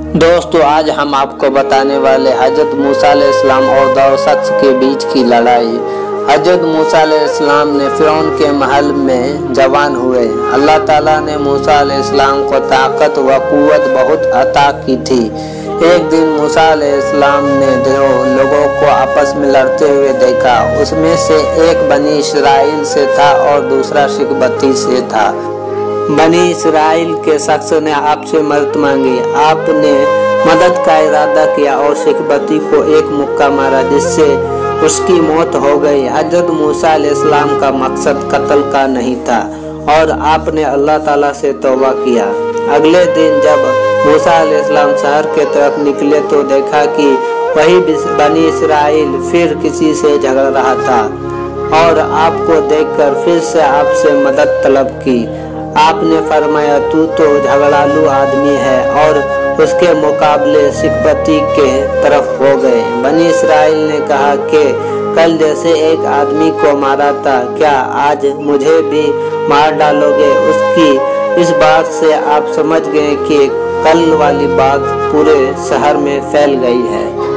दोस्तों, आज हम आपको बताने वाले हजरत मूसा अलैहिस्सलाम और 2 शख्स के बीच की लड़ाई। हजरत मूसा अलैहिस्सलाम ने फिरौन के महल में जवान हुए। अल्लाह ताला ने मूसा अलैहिस्सलाम को ताकत व कुव्वत बहुत अता की थी। एक दिन मूसा अलैहिस्सलाम ने 2 लोगों को आपस में लड़ते हुए देखा। उसमें से एक बनी इसराइल से था और दूसरा शिकबती से था। बनी इसराइल के शख्स ने आपसे मदद मांगी। आपने मदद का इरादा किया और शिकबती को एक मुक्का मारा, जिससे उसकी मौत हो गई। हजरत मूसा अलैहिस्सलाम का मकसद कत्ल का नहीं था और आपने अल्लाह ताला से तौबा किया। अगले दिन जब मूसा अलैहिस्सलाम शहर के तरफ निकले तो देखा कि वही बनी इसराइल फिर किसी से झगड़ रहा था और आपको देखकर फिर से आपसे मदद तलब की। आपने फरमाया, तू तो झगड़ालू आदमी है, और उसके मुकाबले शिकबती के तरफ हो गए। बनी इसराइल ने कहा कि कल जैसे एक आदमी को मारा था, क्या आज मुझे भी मार डालोगे? उसकी इस बात से आप समझ गए कि कल वाली बात पूरे शहर में फैल गई है।